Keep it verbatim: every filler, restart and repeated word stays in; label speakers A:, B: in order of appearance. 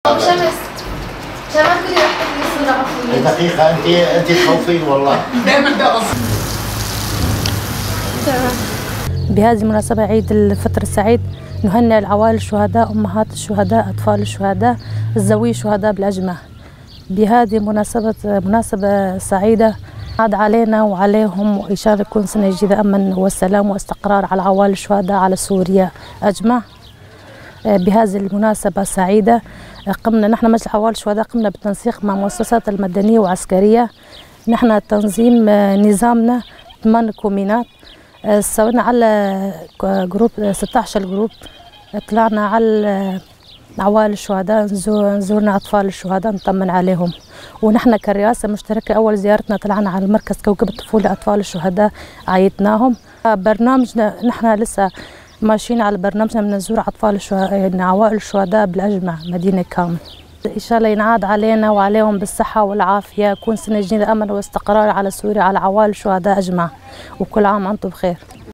A: شمس شمس كل يوم
B: دقيقة انت انت تخوفين والله.
C: دائما ده قصدي.
D: بهذه المناسبة عيد الفطر السعيد نهنئ العوائل الشهداء، أمهات الشهداء، أطفال الشهداء، الزوي الشهداء بالأجمع. بهذه مناسبة مناسبة سعيدة عاد علينا وعليهم، وإن شاء الله يكون سنة جديدة أمن والسلام واستقرار على عوائل الشهداء على سوريا أجمع. بهذه المناسبة السعيدة قمنا نحن مجلس عوائل الشهداء قمنا بالتنسيق مع مؤسسات المدنية وعسكرية. نحن تنظيم نظامنا ثمان كومينات، سوينا على جروب ستة عشر جروب، طلعنا على عوائل الشهداء، زورنا أطفال الشهداء نطمن عليهم. ونحن كرئاسة مشتركة أول زيارتنا طلعنا على المركز كوكب الطفولة أطفال الشهداء، عيطناهم. برنامجنا نحن لسه ماشيين على برنامجنا من نزور أطفال الشهداء عوائل الشهداء بالأجمع مدينة كامل. إن شاء الله ينعاد علينا وعليهم بالصحة والعافية، يكون سنة جديدة أمن واستقرار على سوريا على عوائل الشهداء أجمع، وكل عام وأنتم بخير.